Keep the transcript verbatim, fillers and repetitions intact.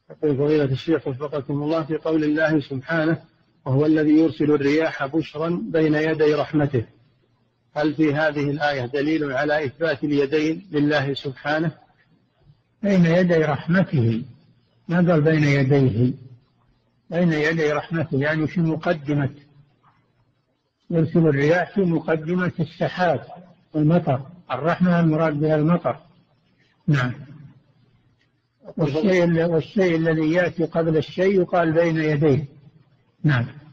يقول فضيلة الشيخ وفقكم الله في قول الله سبحانه وهو الذي يرسل الرياح بشرا بين يدي رحمته، هل في هذه الآية دليل على إثبات اليدين لله سبحانه؟ بين يدي رحمته، ما قال بين يديه، بين يدي رحمته يعني في مقدمة، يرسل الرياح في مقدمة السحاب والمطر، الرحمة المراد بها المطر. نعم. والشيء, والشيء الذي يأتي قبل الشيء يقال بين يديه. نعم.